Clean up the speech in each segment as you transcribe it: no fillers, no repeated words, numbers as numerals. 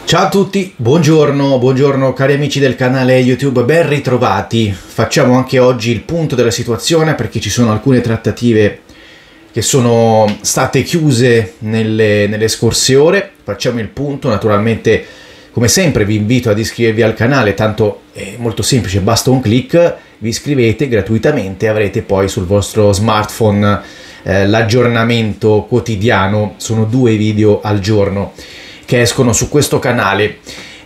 Ciao a tutti, buongiorno cari amici del canale YouTube, ben ritrovati. Facciamo anche oggi il punto della situazione perché ci sono alcune trattative che sono state chiuse nelle scorse ore. Facciamo il punto, naturalmente come sempre vi invito ad iscrivervi al canale, tanto è molto semplice, basta un clic, vi iscrivete gratuitamente e avrete poi sul vostro smartphone l'aggiornamento quotidiano, sono 2 video al giorno che escono su questo canale.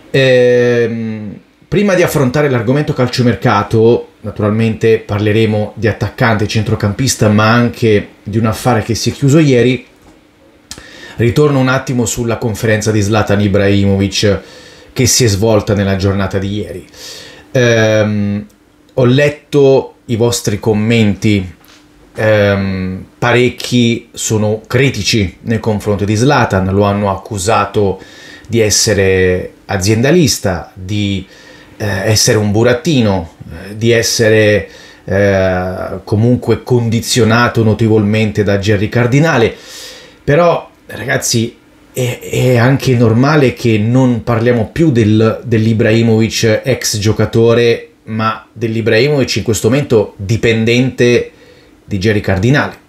Prima di affrontare l'argomento calciomercato, naturalmente parleremo di attaccante centrocampista, ma anche di un affare che si è chiuso ieri. Ritorno un attimo sulla conferenza di Zlatan Ibrahimovic che si è svolta nella giornata di ieri. Ho letto i vostri commenti, parecchi sono critici nei confronti di Zlatan, lo hanno accusato di essere aziendalista, di essere un burattino, di essere comunque condizionato notevolmente da Gerry Cardinale. Però ragazzi, è anche normale che non parliamo più dell'Ibrahimovic ex giocatore, ma dell'Ibrahimovic in questo momento dipendente di Gerry Cardinale.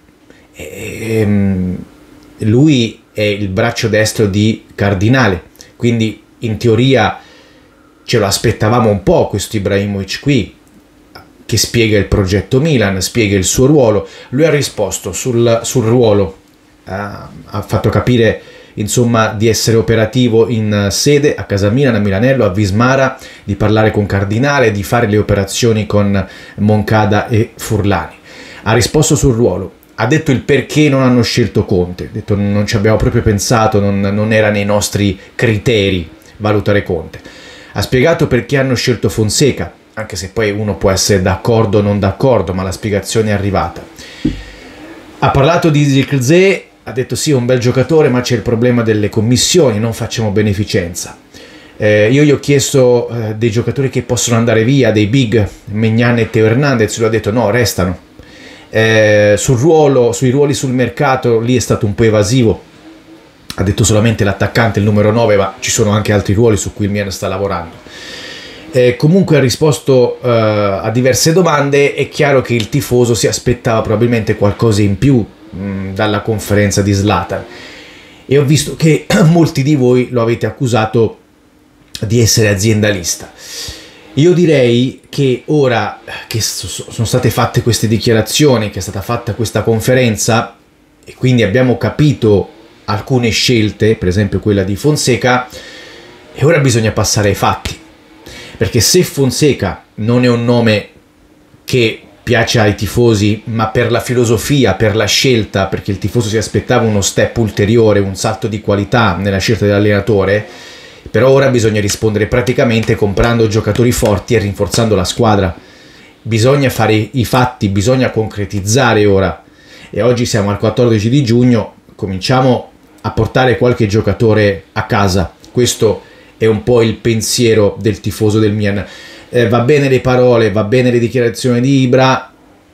Lui è il braccio destro di Cardinale, quindi in teoria ce lo aspettavamo un po' questo Ibrahimovic qui, che spiega il progetto Milan, spiega il suo ruolo. Lui ha risposto sul ruolo, ha fatto capire insomma di essere operativo in sede a casa Milan, a Milanello, a Vismara, di parlare con Cardinale, di fare le operazioni con Moncada e Furlani. Ha risposto sul ruolo, ha detto il perché non hanno scelto Conte, ha detto non ci abbiamo proprio pensato, non era nei nostri criteri valutare Conte. Ha spiegato perché hanno scelto Fonseca, anche se poi uno può essere d'accordo o non d'accordo, ma la spiegazione è arrivata. Ha parlato di Zirkzee, ha detto sì, è un bel giocatore, ma c'è il problema delle commissioni, non facciamo beneficenza. Io gli ho chiesto dei giocatori che possono andare via, dei big, Maignan e Teo Hernandez, lui ha detto no, restano. Sui ruoli sul mercato lì è stato un po' evasivo, ha detto solamente l'attaccante, il numero 9, ma ci sono anche altri ruoli su cui il Milan sta lavorando. Comunque ha risposto a diverse domande. È chiaro che il tifoso si aspettava probabilmente qualcosa in più dalla conferenza di Zlatan, e ho visto che molti di voi lo avete accusato di essere aziendalista. Io direi che ora che sono state fatte queste dichiarazioni, che è stata fatta questa conferenza e quindi abbiamo capito alcune scelte, per esempio quella di Fonseca, e ora bisogna passare ai fatti, perché se Fonseca non è un nome che piace ai tifosi, ma per la filosofia, per la scelta, perché il tifoso si aspettava uno step ulteriore, un salto di qualità nella scelta dell'allenatore, però ora bisogna rispondere praticamente comprando giocatori forti e rinforzando la squadra. Bisogna fare i fatti, bisogna concretizzare ora, e oggi siamo al 14 di giugno, cominciamo a portare qualche giocatore a casa. Questo è un po' il pensiero del tifoso del Milan. Va bene le parole, va bene le dichiarazioni di Ibra,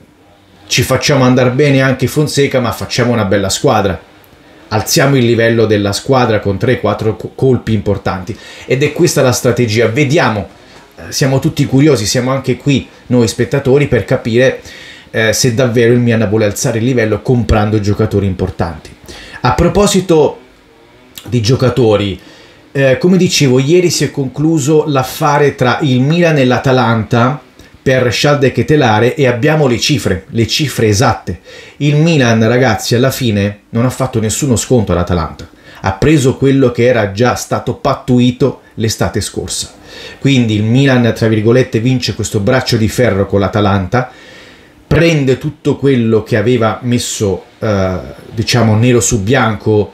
ci facciamo andare bene anche Fonseca, ma facciamo una bella squadra, alziamo il livello della squadra con 3-4 colpi importanti, ed è questa la strategia. Vediamo, siamo tutti curiosi, siamo anche qui noi spettatori per capire se davvero il Milan vuole alzare il livello comprando giocatori importanti. A proposito di giocatori, come dicevo, ieri si è concluso l'affare tra il Milan e l'Atalanta per Schalke Ketelare e abbiamo le cifre esatte. Il Milan, ragazzi, alla fine non ha fatto nessuno sconto all'Atalanta, ha preso quello che era già stato pattuito l'estate scorsa. Quindi il Milan, tra virgolette, vince questo braccio di ferro con l'Atalanta, prende tutto quello che aveva messo, diciamo, nero su bianco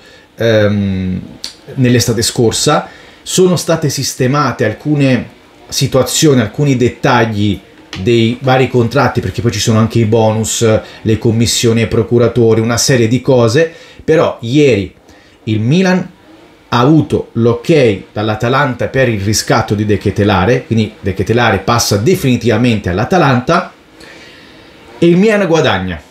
nell'estate scorsa. Sono state sistemate alcune situazioni, alcuni dettagli dei vari contratti, perché poi ci sono anche i bonus, le commissioni ai procuratori, una serie di cose. Però ieri il Milan ha avuto l'ok dall'Atalanta per il riscatto di De Ketelare, quindi De Ketelare passa definitivamente all'Atalanta e il Milan guadagna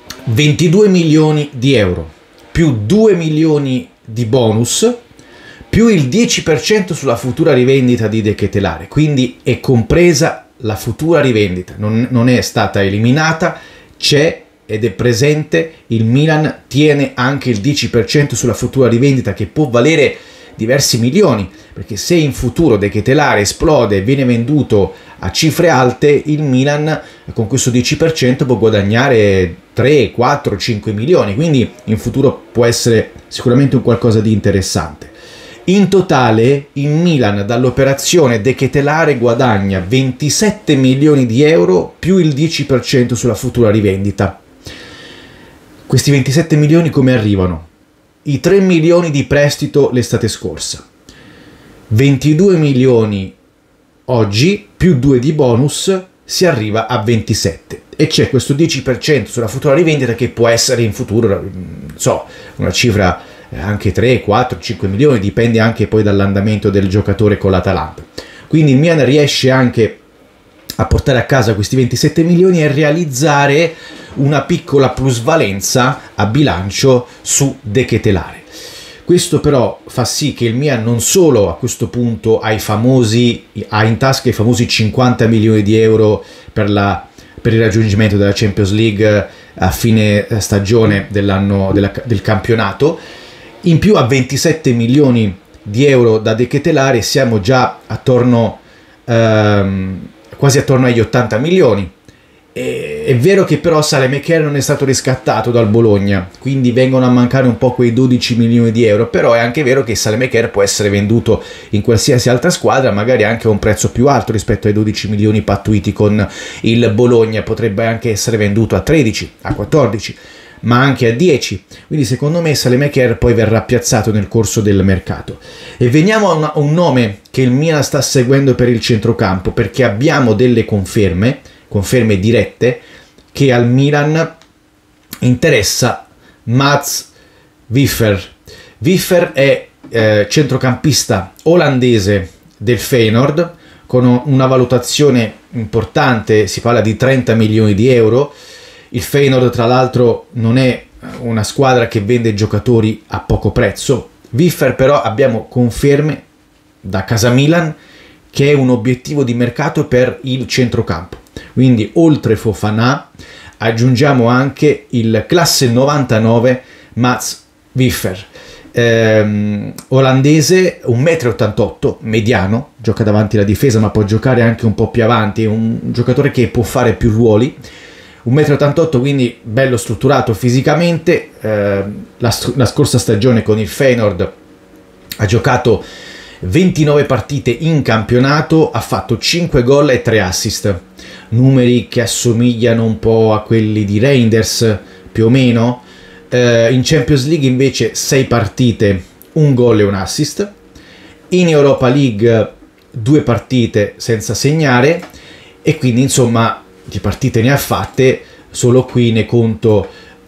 22 milioni di euro più 2 milioni di bonus più il 10% sulla futura rivendita di De Ketelaere, quindi è compresa la futura rivendita, non è stata eliminata, c'è ed è presente. Il Milan tiene anche il 10% sulla futura rivendita, che può valere diversi milioni, perché se in futuro De Ketelaere esplode e viene venduto a cifre alte, il Milan con questo 10% può guadagnare 3, 4, 5 milioni, quindi in futuro può essere sicuramente un qualcosa di interessante. In totale il Milan dall'operazione De Ketelaere guadagna 27 milioni di euro più il 10% sulla futura rivendita. Questi 27 milioni come arrivano? I 3 milioni di prestito l'estate scorsa, 22 milioni oggi, più 2 di bonus, si arriva a 27. E c'è questo 10% sulla futura rivendita che può essere in futuro, non so, una cifra anche 3, 4, 5 milioni, dipende anche poi dall'andamento del giocatore con l'Atalanta. Quindi il Milan riesce anche a portare a casa questi 27 milioni e realizzare una piccola plusvalenza a bilancio su De Ketelaere. Questo però fa sì che il Milan non solo a questo punto ha in tasca i famosi 50 milioni di euro per il raggiungimento della Champions League a fine stagione del campionato, in più a 27 milioni di euro da De Ketelaere siamo già quasi attorno agli 80 milioni. È vero che però Saelemaekers non è stato riscattato dal Bologna, quindi vengono a mancare un po' quei 12 milioni di euro, però è anche vero che Saelemaekers può essere venduto in qualsiasi altra squadra, magari anche a un prezzo più alto rispetto ai 12 milioni pattuiti con il Bologna, potrebbe anche essere venduto a 13, a 14, ma anche a 10, quindi secondo me Saelemaekers poi verrà piazzato nel corso del mercato. E veniamo a un nome che il Milan sta seguendo per il centrocampo, perché abbiamo delle conferme dirette che al Milan interessa Mats Wiffer. Wiffer è centrocampista olandese del Feyenoord con una valutazione importante, si parla di 30 milioni di euro. Il Feyenoord tra l'altro non è una squadra che vende giocatori a poco prezzo. Wiffer però abbiamo conferme da casa Milan che è un obiettivo di mercato per il centrocampo. Quindi oltre Fofana aggiungiamo anche il classe 99 Mats Wiffer, olandese, 1,88 m, mediano, gioca davanti alla difesa ma può giocare anche un po' più avanti, è un giocatore che può fare più ruoli, 1,88 m, quindi bello strutturato fisicamente. La scorsa stagione con il Feyenoord ha giocato 29 partite in campionato, ha fatto 5 gol e 3 assist, numeri che assomigliano un po' a quelli di Reinders più o meno. In Champions League invece 6 partite, 1 gol e 1 assist. In Europa League 2 partite senza segnare, e quindi insomma di partite ne ha fatte, solo qui ne conto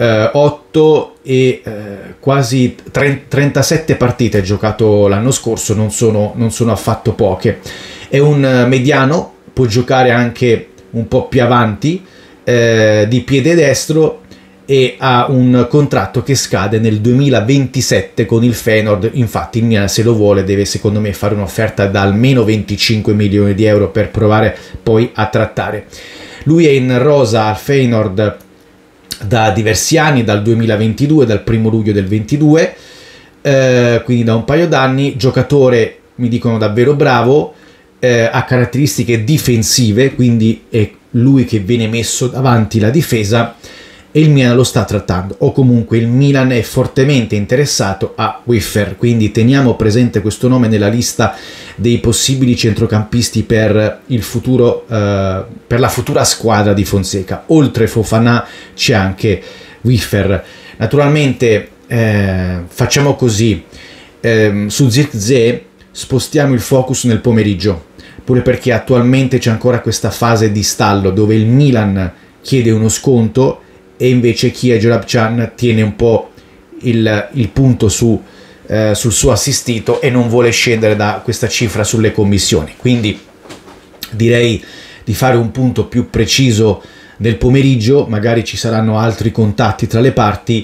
8 e quasi 37 partite giocato l'anno scorso, non sono affatto poche. È un mediano, può giocare anche un po' più avanti, di piede destro, e ha un contratto che scade nel 2027 con il Feyenoord. Infatti il Milan, se lo vuole, deve secondo me fare un'offerta da almeno 25 milioni di euro per provare poi a trattare. Lui è in rosa al Feyenoord da diversi anni, dal 2022, dal 1 luglio del 22, quindi da un paio d'anni. Giocatore, mi dicono, davvero bravo, ha caratteristiche difensive, quindi è lui che viene messo davanti la difesa, e il Milan lo sta trattando, o comunque il Milan è fortemente interessato a Wiffer, quindi teniamo presente questo nome nella lista dei possibili centrocampisti per il futuro, per la futura squadra di Fonseca. Oltre Fofana c'è anche Wiffer. Naturalmente facciamo così, su Zirkzee spostiamo il focus nel pomeriggio, pure perché attualmente c'è ancora questa fase di stallo dove il Milan chiede uno sconto e invece Kia Joorabchian tiene un po' il punto sul suo assistito e non vuole scendere da questa cifra sulle commissioni. Quindi direi di fare un punto più preciso nel pomeriggio, magari ci saranno altri contatti tra le parti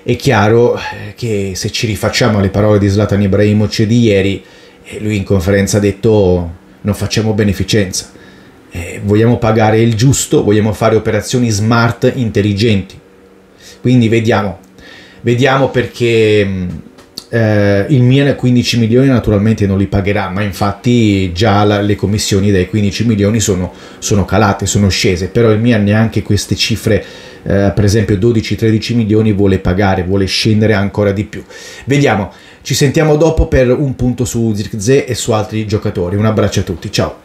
È chiaro che se ci rifacciamo alle parole di Zlatan Ibrahimovic di ieri, lui in conferenza ha detto non facciamo beneficenza, vogliamo pagare il giusto, vogliamo fare operazioni smart, intelligenti. Quindi vediamo perché il Milan 15 milioni naturalmente non li pagherà, ma infatti già le commissioni dai 15 milioni sono calate, sono scese, però il Milan neanche queste cifre, per esempio 12-13 milioni vuole pagare, vuole scendere ancora di più. Vediamo, ci sentiamo dopo per un punto su Zirkzee e su altri giocatori. Un abbraccio a tutti, ciao!